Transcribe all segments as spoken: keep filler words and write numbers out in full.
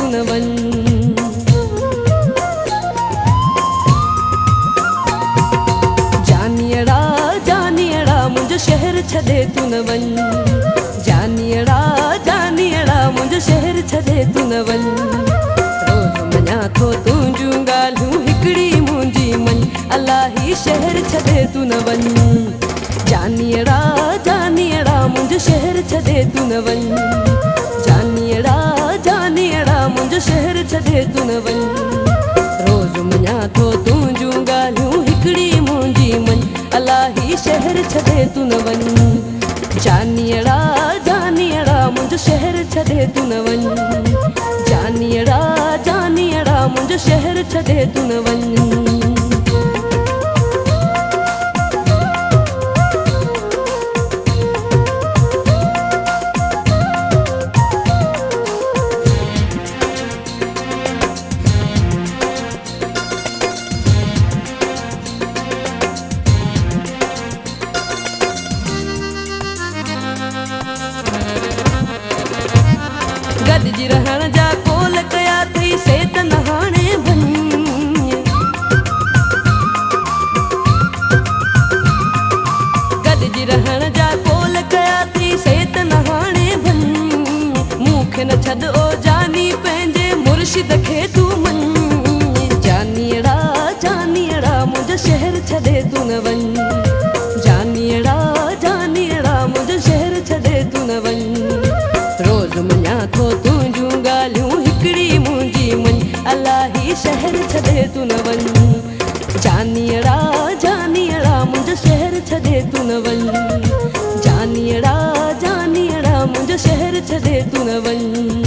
तू न वन। जानियड़ा जानियड़ा मुंहिंजो शहर छॾे तू न वन। जानियड़ा जानियड़ा मुंहिंजो शहर छॾे तू न वन। रोज़ मञा थो तुंहिंजूं ॻाल्हियूं हिकिड़ी मुंहिंजी मन अलाही शहर छॾे तू न वन। जानियड़ा जानियड़ा मुंहिंजो शहर छॾे तू न वन। जानियड़ा जानियड़ा मुंहिंजो शहर छॾे तू न वन। रोज़ मञा थो तुंहिंजूं ॻाल्हियूं हिकिड़ी मुंहिंजी मन अलाही शहर छॾे तू न वन। जानियड़ा जानियड़ा मुंहिंजो शहर छॾे तू न वन। जानियड़ा जानियड़ा मुंहिंजो शहर छॾे तू न वन। गॾिजी रहण जा कोल कया अथई से त न हाणे भञ। गॾिजी रहण जा कोल कया अथई से त न हाणे भञ। मूंखे न छॾ ओ जानी पंहिंजे मुर्शिद खे तू मञ। जानियड़ा जानियड़ा मुंहिंजो शहर छॾे तू न वन। जानियड़ा जानियड़ा मुंहिंजो शहर छॾे तू न वन। रोज़ मञा थो तुंहिंजूं ॻाल्हियूं हिकिड़ी मुंहिंजी मन अलाही शहर छॾे तू न वन। जानियड़ा जानियड़ा मुंहिंजो शहर छॾे तू न वन। जानियड़ा जानियड़ा मुंहिंजो शहर छॾे तू न वन।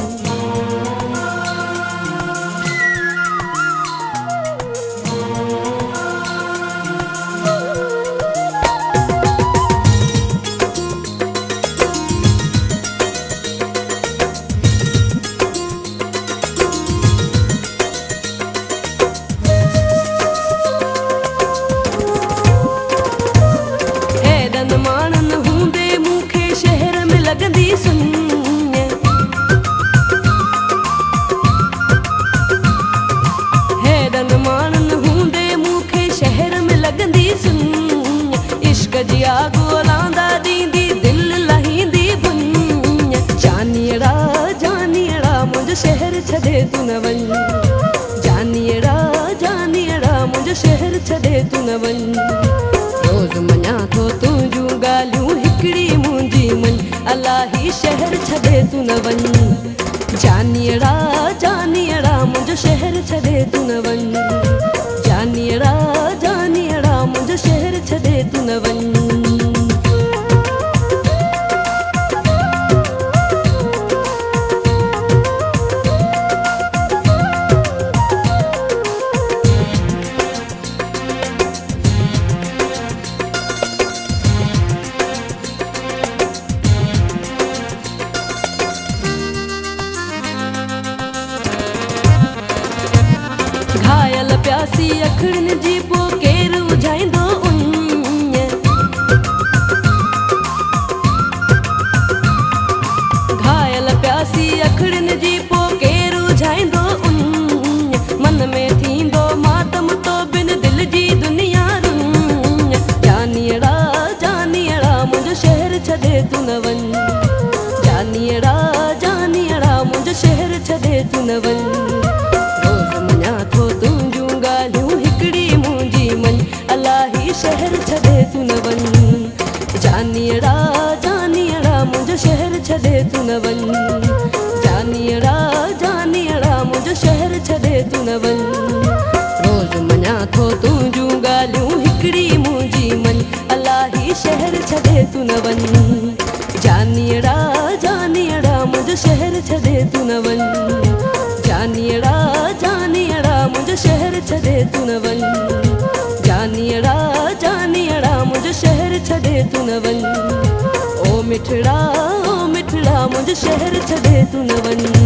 माण्हुनि हूंदे मूंखे शहर में लॻंदी सुञ। हैरन माण्हुनि हूंदे मूंखे शहर में लॻंदी सुञ। इश्क जी आग ओलांदा ॾींदी दिलि लहींदी भुञ। जानियड़ा जानियड़ा मुंहिंजो शहर छॾे तू न वन। जानियड़ा जानियड़ा मुंहिंजो शहर छॾे तू न वन। रोज़ मञा थो तुंहिंजूं ॻाल्हियूं हिकिड़ी मुंहिंजी मन अलाही शहर छॾे तू न वन। जानियड़ा जानियड़ा मुंहिंजो शहर छॾे तू न वन। जानियड़ा जानियड़ा मुंहिंजो शहर छॾे तू न वन। घायल प्यासी अखियुनि जी पोइ केरु बुझाईंदो उन। घायल प्यासी अखियुनि जी पोइ केरु बुझाईंदो उन। मन में थींदो मातम तो बिन दिल जी दुनिया रुन। जानियड़ा जानियड़ा मुंहिंजो शहर छॾे तू न वन। जानियड़ा जानियड़ा मुंहिंजो शहर छॾे तू न वन। तुंहिंजूं ॻाल्हियूं हिकिड़ी मुंहिंजी मन अलाही शहर छॾे तू न वन। जानियड़ा जानियड़ा मुंहिंजो शहर छॾे तू न वन। जानियड़ा जानियड़ा मुंहिंजो शहर छॾे तू न वन। रोज़ मञा थो तुंहिंजूं ॻाल्हियूं हिकिड़ी मुंहिंजी मन अलाही शहर छॾे तू न वन। जानियड़ा जानियड़ा मुंहिंजो शहर छॾे तू न वन। जानियड़ा जानियड़ा मुंहिंजो शहर छॾे तू न वन। जानियड़ा जानियड़ा मुंहिंजो शहर छॾे तू न वन। ओ मिठड़ा ओ मिठड़ा मुंहिंजो शहर छॾे तू न वन।